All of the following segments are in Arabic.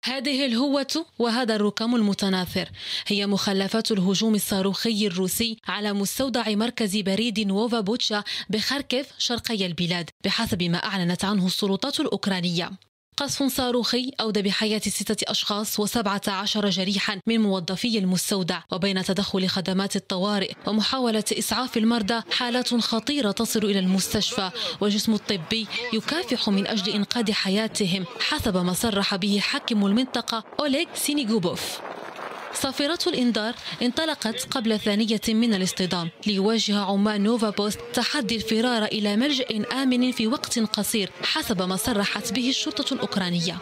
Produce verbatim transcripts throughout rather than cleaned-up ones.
هذه الهوة وهذا الركام المتناثر هي مخلفات الهجوم الصاروخي الروسي على مستودع مركز بريد نوفا بوتشا بخاركيف شرقي البلاد بحسب ما أعلنت عنه السلطات الأوكرانية. قصف صاروخي أودى بحياة ستة أشخاص وسبعة عشر جريحا من موظفي المستودع، وبين تدخل خدمات الطوارئ ومحاولة إسعاف المرضى حالات خطيرة تصل إلى المستشفى، والجسم الطبي يكافح من أجل إنقاذ حياتهم حسب ما صرح به حاكم المنطقة أوليغ سينيغوبوف. صافرة الإنذار انطلقت قبل ثانية من الاصطدام ليواجه عمال نوفا بوست تحدي الفرار إلى ملجأ آمن في وقت قصير حسب ما صرحت به الشرطة الأوكرانية.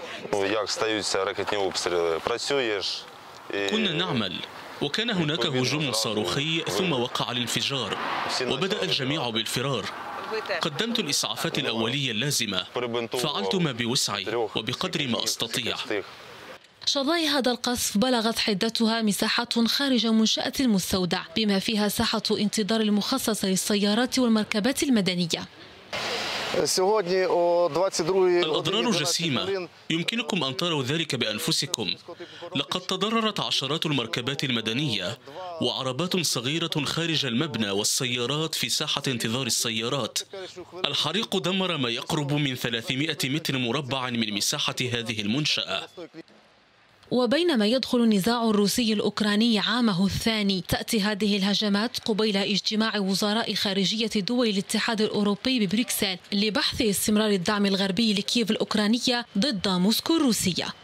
كنا نعمل وكان هناك هجوم صاروخي ثم وقع الانفجار وبدأ الجميع بالفرار. قدمت الإسعافات الأولية اللازمة، فعلت ما بوسعي وبقدر ما أستطيع. شظايا هذا القصف بلغت حدتها مساحات خارج منشأة المستودع بما فيها ساحة انتظار المخصصة للسيارات والمركبات المدنية. الأضرار جسيمة، يمكنكم أن تروا ذلك بأنفسكم. لقد تضررت عشرات المركبات المدنية وعربات صغيرة خارج المبنى والسيارات في ساحة انتظار السيارات. الحريق دمر ما يقرب من ثلاثمائة متر مربع من مساحة هذه المنشأة. وبينما يدخل النزاع الروسي الأوكراني عامه الثاني، تأتي هذه الهجمات قبيل اجتماع وزراء خارجية دول الاتحاد الأوروبي ببروكسل لبحث استمرار الدعم الغربي لكييف الأوكرانية ضد موسكو الروسية.